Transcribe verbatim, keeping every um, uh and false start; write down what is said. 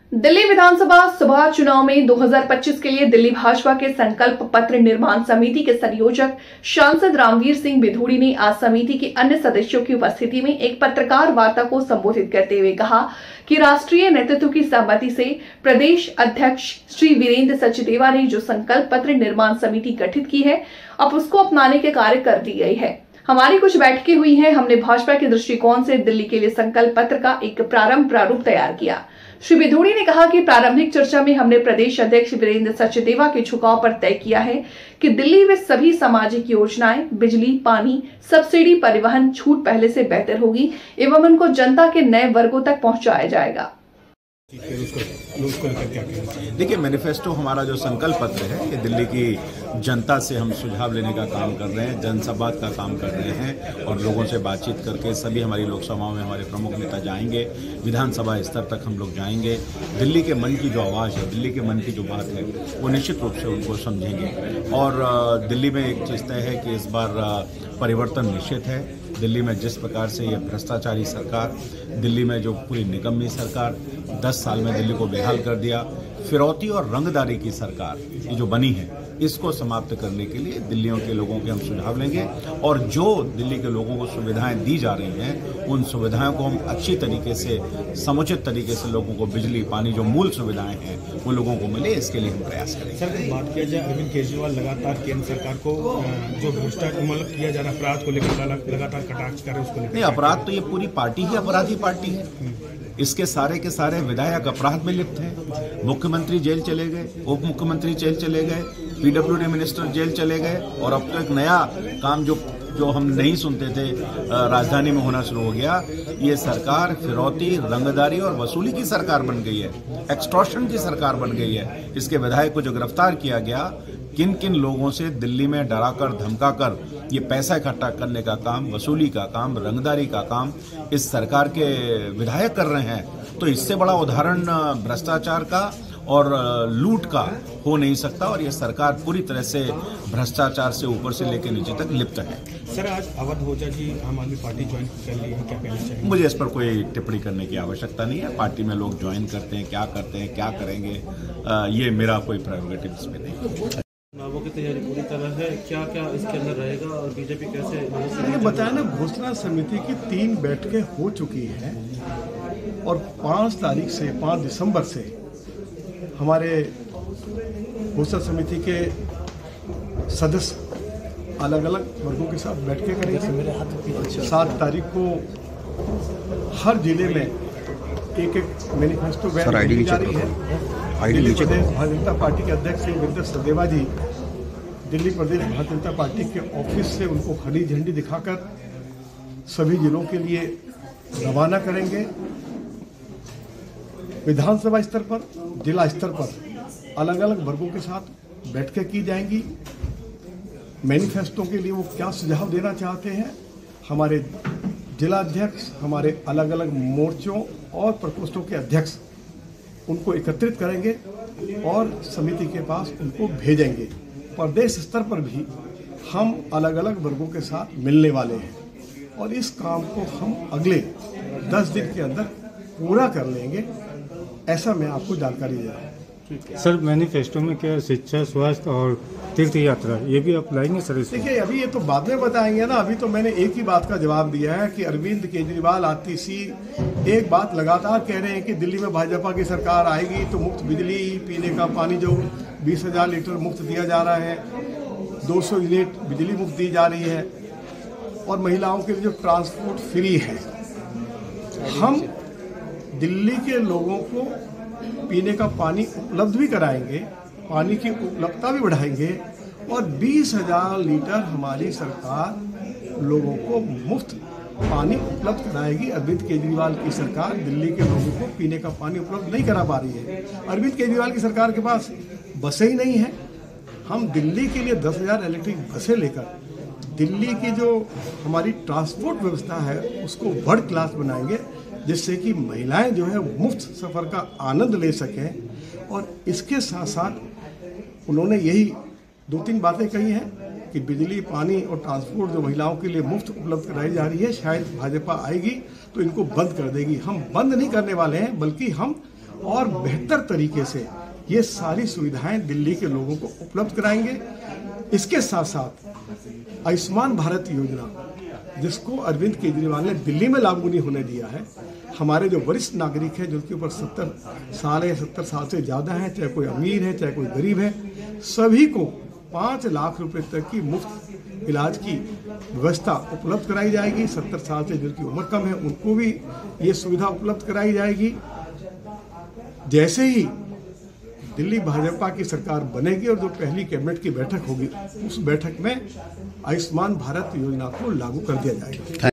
दिल्ली विधानसभा सभा चुनाव में दो हज़ार पच्चीस के लिए दिल्ली भाजपा के संकल्प पत्र निर्माण समिति के संयोजक सांसद रामवीर सिंह बिधूड़ी ने आज समिति के अन्य सदस्यों की उपस्थिति में एक पत्रकार वार्ता को संबोधित करते हुए कहा कि राष्ट्रीय नेतृत्व की सहमति से प्रदेश अध्यक्ष श्री वीरेंद्र सचदेवा ने जो संकल्प पत्र निर्माण समिति गठित की है, अब उसको अपनाने के कार्य कर दी गई है। हमारी कुछ बैठकें हुई हैं। हमने भाजपा के दृष्टिकोण से दिल्ली के लिए संकल्प पत्र का एक प्रारंभ प्रारूप तैयार किया। श्री बिधूड़ी ने कहा कि प्रारंभिक चर्चा में हमने प्रदेश अध्यक्ष वीरेंद्र सचदेवा के झुकाव पर तय किया है कि दिल्ली में सभी सामाजिक योजनाएं, बिजली, पानी, सब्सिडी, परिवहन छूट पहले से बेहतर होगी एवं उनको जनता के नए वर्गों तक पहुंचाया जाएगा। देखिए, मैनिफेस्टो हमारा जो संकल्प पत्र है, ये दिल्ली की जनता से हम सुझाव लेने का काम कर रहे हैं, जनसंवाद का काम कर रहे हैं और लोगों से बातचीत करके सभी हमारी लोकसभाओं में हमारे प्रमुख नेता जाएंगे, विधानसभा स्तर तक हम लोग जाएंगे। दिल्ली के मन की जो आवाज़ है, दिल्ली के मन की जो बात है, वो निश्चित रूप से उनको समझेंगे। और दिल्ली में एक चीज़ तय है कि इस बार परिवर्तन निश्चित है। दिल्ली में जिस प्रकार से ये भ्रष्टाचारी सरकार, दिल्ली में जो पूरी निकम्मी सरकार दस साल में दिल्ली को बेहाल कर दिया, फिरौती और रंगदारी की सरकार ये जो बनी है, इसको समाप्त करने के लिए दिल्लियों के लोगों के हम सुझाव लेंगे और जो दिल्ली के लोगों को सुविधाएं दी जा रही हैं, उन सुविधाओं को हम अच्छी तरीके से, समुचित तरीके से लोगों को बिजली, पानी, जो मूल सुविधाएं हैं वो लोगों को मिले, इसके लिए हम प्रयास करेंगे। सर, बात किया जाए अरविंद केजरीवाल लगातार केंद्र सरकार को जो भ्रष्टाचार मतलब किया जा रहा है, अपराध को लेकर लगातार कटाक्ष कर रहे हैं, उसको लेकर नहीं, अपराध तो ये पूरी पार्टी ही अपराधी पार्टी है। इसके सारे के सारे विधायक अपराध में लिप्त हैं। मुख्यमंत्री जेल चले गए, उप मुख्यमंत्री जेल चले गए, पीडब्ल्यूडी मिनिस्टर जेल चले गए और अब तो एक नया काम जो जो हम नहीं सुनते थे राजधानी में होना शुरू हो गया। ये सरकार फिरौती, रंगदारी और वसूली की सरकार बन गई है, एक्सटॉर्शन की सरकार बन गई है। इसके विधायक को जो गिरफ्तार किया गया, किन किन लोगों से दिल्ली में डराकर धमकाकर ये पैसा इकट्ठा करने का काम, वसूली का काम, रंगदारी का काम इस सरकार के विधायक कर रहे हैं, तो इससे बड़ा उदाहरण भ्रष्टाचार का और लूट का हो नहीं सकता। और ये सरकार पूरी तरह से भ्रष्टाचार से ऊपर से लेकर नीचे तक लिप्त है। सर, आज अवध ओझा जी आम आदमी पार्टी ज्वाइन कर ली है, क्या कहना चाहिए? मुझे इस पर कोई टिप्पणी करने की आवश्यकता नहीं है। पार्टी में लोग ज्वाइन करते हैं, क्या करते हैं, क्या करेंगे, आ, ये मेरा कोई प्रेरोगेटिव इसमें नहीं। चुनावों की तैयारी पूरी तरह है, क्या क्या इसके अंदर रहेगा और बीजेपी कैसे? मैंने बताया ना, घोषणा समिति की तीन बैठकें हो चुकी हैं और पाँच तारीख से पाँच दिसंबर से हमारे घोषणा समिति के सदस्य अलग अलग वर्गों के साथ बैठकें करेंगे। सात तारीख को हर जिले में एक एक मैनिफेस्टो वैन दी जा रही है। दिल्ली प्रदेश भारतीय जनता पार्टी के अध्यक्ष श्री वीरेंद्र सचदेवा जी दिल्ली प्रदेश भारतीय जनता पार्टी के ऑफिस से उनको हरी झंडी दिखाकर सभी जिलों के लिए रवाना करेंगे। विधानसभा स्तर पर, जिला स्तर पर अलग अलग वर्गों के साथ बैठकें की जाएंगी। मैनिफेस्टो के लिए वो क्या सुझाव देना चाहते हैं, हमारे जिला अध्यक्ष, हमारे अलग अलग मोर्चों और प्रकोष्ठों के अध्यक्ष उनको एकत्रित करेंगे और समिति के पास उनको भेजेंगे। प्रदेश स्तर पर भी हम अलग अलग वर्गों के साथ मिलने वाले हैं और इस काम को हम अगले दस दिन के अंदर पूरा कर लेंगे, ऐसा मैं आपको जानकारी दे रहा हूँ। सर, मैनिफेस्टो में क्या शिक्षा, स्वास्थ्य और तीर्थ यात्रा ये भी अप्लाइंगे सर? देखिए, अभी ये तो बाद में बताएंगे ना। अभी तो मैंने एक ही बात का जवाब दिया है कि अरविंद केजरीवाल आतिशी एक बात लगातार कह रहे हैं कि दिल्ली में भाजपा की सरकार आएगी तो मुफ्त बिजली, पीने का पानी जो बीस हजार लीटर मुफ्त दिया जा रहा है, दो सौ यूनिट बिजली मुफ्त दी जा रही है और महिलाओं के लिए जो ट्रांसपोर्ट फ्री है। हम दिल्ली के लोगों को पीने का पानी उपलब्ध भी कराएंगे, पानी की उपलब्धता भी बढ़ाएंगे और बीस हजार लीटर हमारी सरकार लोगों को मुफ्त पानी उपलब्ध कराएगी। अरविंद केजरीवाल की सरकार दिल्ली के लोगों को पीने का पानी उपलब्ध नहीं करा पा रही है। अरविंद केजरीवाल की सरकार के पास बसें ही नहीं है। हम दिल्ली के लिए दस हजार इलेक्ट्रिक बसें लेकर दिल्ली की जो हमारी ट्रांसपोर्ट व्यवस्था है उसको वर्ल्ड क्लास बनाएंगे, जिससे कि महिलाएं जो है मुफ्त सफ़र का आनंद ले सकें। और इसके साथ साथ उन्होंने यही दो तीन बातें कही हैं कि बिजली, पानी और ट्रांसपोर्ट जो महिलाओं के लिए मुफ्त उपलब्ध कराई जा रही है, शायद भाजपा आएगी तो इनको बंद कर देगी। हम बंद नहीं करने वाले हैं, बल्कि हम और बेहतर तरीके से ये सारी सुविधाएं दिल्ली के लोगों को उपलब्ध कराएंगे। इसके साथ साथ आयुष्मान भारत योजना, जिसको अरविंद केजरीवाल ने दिल्ली में लागू नहीं होने दिया है, हमारे जो वरिष्ठ नागरिक हैं जिनके ऊपर सत्तर साल है, सत्तर साल से ज़्यादा है, चाहे कोई अमीर है चाहे कोई गरीब है, सभी को पाँच लाख रुपए तक की मुफ्त इलाज की व्यवस्था उपलब्ध कराई जाएगी। सत्तर साल से जिनकी उम्र कम है उनको भी ये सुविधा उपलब्ध कराई जाएगी। जैसे ही दिल्ली भाजपा की सरकार बनेगी और जो पहली कैबिनेट की बैठक होगी, उस बैठक में आयुष्मान भारत योजना को लागू कर दिया जाएगा।